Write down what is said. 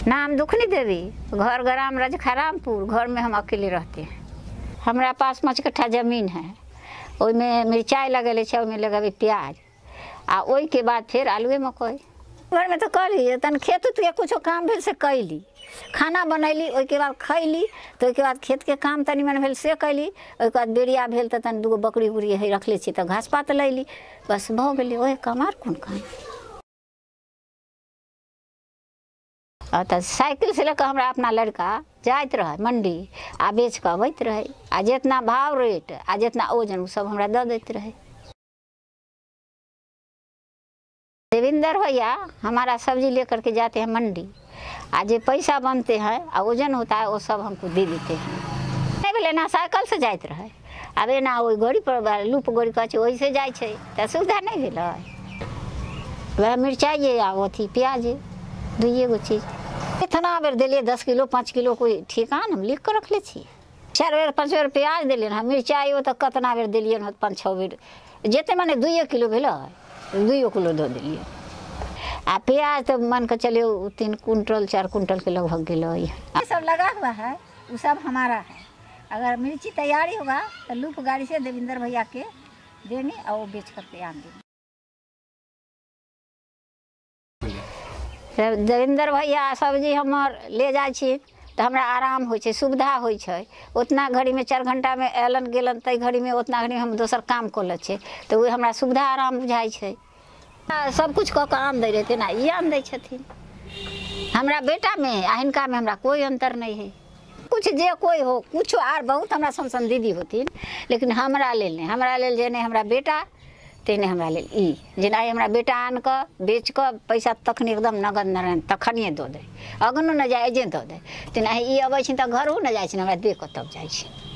नाम दुखनी देवी, घर ग्राम राजखरामपुर। घर में हम अकेले रहते हैं। हमारा पास 5 कट्ठा जमीन है, ओइमे मिर्चाई लगेले छे, ओइमे लगावे प्याज, आ ओइ के बाद फिर आलूए मकई। घर में तो करी तन खेत उत के कुछ काम भेल से कैली, खाना बनैली, ओइ के बाद खैली, तो ओइ के बाद खेत के काम तनी मन भेल से कैली, ओइ के बाद बेरिया भेल त तन 2 बकरी उकरी है रखले छी त घास पात लैली, बस भ गेली। ओहे काम आर कोन काम। तो साइकिल से लेकर हमरा अपना लड़का जात रहे मंडी, आ बेच के अबैत रहे, आ जितना भाव रेट आ जितना ओजन सब हमरा दे देते रहे। देवेंद्र भैया हमारा सब्जी लेकर के जाते हैं मंडी, आ जो पैसा बनते हैं आ ओजन होता है वो सब हमको दे देते हैं। नहीं बोले ना साइकिल से जात रहे, अब ना वही गाड़ी पर लूप गाड़ी कहे वही से जाए तो सुविधा नहीं भेल। वह मिर्चाई आ अथी प्याज 2 गो चीज इतना बेर दिलिए, 10 किलो 5 किलो कोई ठिकान हम लिख कर रख ले छी। 4 बेर 5 बेर प्याज दिलियन, हम मिर्चाई तो कतना बेर दिलियन 5-6 बेर, जिते माने 2 किलो भेल 2 किलो दे दिलिए। आ प्याज तो मन के चलिए 3 कुंटल 4 कुंटल के लगभग गेलो। ये सब लगा हुआ है, वो सब हमारा है। अगर मिर्ची तैयारी होगा तो लूप गाड़ी से देवेंद्र भैया के देनी और वो बेच करके आन देनी। देवेंद्र भैया सब्जी हमार ले जाए छी तो हमरा आराम हो छे, सुविधा हो छे। उतना घड़ी में 4 घंटा में एलन गेलन, तई घड़ी में उतना घड़ी में हम दोसर काम कर ले छे, तो वो हमरा सुविधा आराम बुझाई छे। सब कुछ कह के आम दे रहते ना, ये आम दे छथिन। हमरा बेटा में आ हिनका में हमरा कोई अंतर नहीं है। कुछ जे कोई हो कुछ आर बहुत हमरा सन दीदी होतीन, लेकिन हमरा लेल नहीं, हमरा लेल जे नहीं हमरा बेटा तेने हमरा लेल ई जेना हमरा बेटा आन के बेच के पैसा तखनी एकदम नगद नारायण तखनिए दो दे, अगनो न जाए जे दो दे, तेना ई अबै छी त घरो न जाए छी, हमरा दे के तब जाए छी।